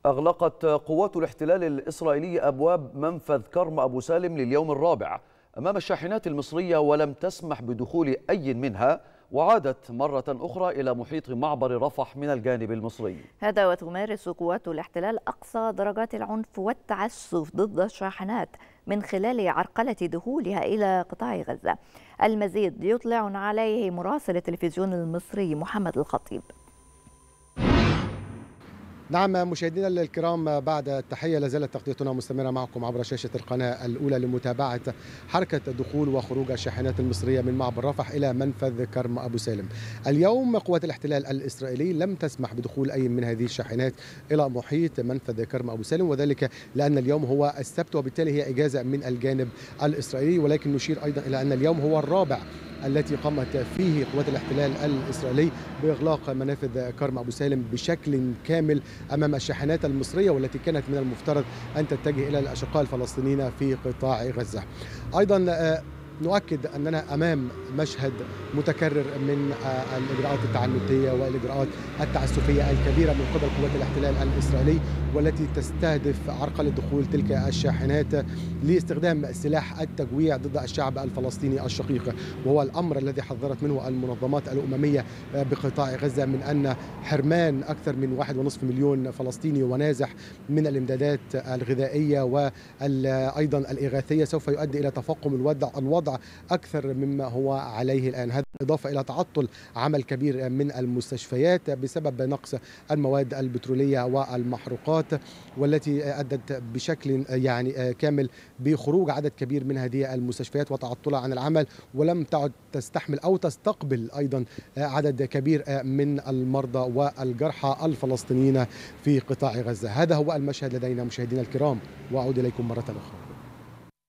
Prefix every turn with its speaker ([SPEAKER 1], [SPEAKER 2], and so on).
[SPEAKER 1] أغلقت قوات الاحتلال الإسرائيلي أبواب منفذ كرم أبو سالم لليوم الرابع أمام الشاحنات المصرية، ولم تسمح بدخول أي منها، وعادت مرة أخرى إلى محيط معبر رفح من الجانب المصري.
[SPEAKER 2] هذا وتمارس قوات الاحتلال أقصى درجات العنف والتعسف ضد الشاحنات من خلال عرقلة دخولها إلى قطاع غزة. المزيد يطلعنا عليه مراسل التلفزيون المصري محمد الخطيب.
[SPEAKER 3] نعم مشاهدينا الكرام، بعد التحية لازالت تغطيتنا مستمرة معكم عبر شاشة القناة الأولى لمتابعة حركة دخول وخروج الشاحنات المصرية من معبر رفح إلى منفذ كرم أبو سالم. اليوم قوات الاحتلال الإسرائيلي لم تسمح بدخول أي من هذه الشاحنات إلى محيط منفذ كرم أبو سالم، وذلك لأن اليوم هو السبت وبالتالي هي إجازة من الجانب الإسرائيلي. ولكن نشير أيضا إلى أن اليوم هو الرابع التي قامت فيه قوات الاحتلال الإسرائيلي بإغلاق منافذ كرم أبو سالم بشكل كامل أمام الشاحنات المصرية، والتي كانت من المفترض أن تتجه إلى الأشقاء الفلسطينيين في قطاع غزة. أيضا نؤكد أننا أمام مشهد متكرر من الإجراءات التعنتية والإجراءات التعسفية الكبيرة من قبل قوات الاحتلال الإسرائيلي، والتي تستهدف عرقلة دخول تلك الشاحنات لاستخدام سلاح التجويع ضد الشعب الفلسطيني الشقيق، وهو الأمر الذي حذرت منه المنظمات الأممية بقطاع غزة، من أن حرمان أكثر من 1.5 مليون فلسطيني ونازح من الإمدادات الغذائية وأيضا الإغاثية سوف يؤدي إلى تفاقم الوضع أكثر مما هو عليه الآن. هذا إضافة إلى تعطل عمل كبير من المستشفيات بسبب نقص المواد البترولية والمحروقات، والتي أدت بشكل كامل بخروج عدد كبير من هذه المستشفيات وتعطلها عن العمل، ولم تعد تستحمل أو تستقبل أيضا عدد كبير من المرضى والجرحى الفلسطينيين في قطاع غزة. هذا هو المشهد لدينا مشاهدينا الكرام، وأعود إليكم مرة أخرى.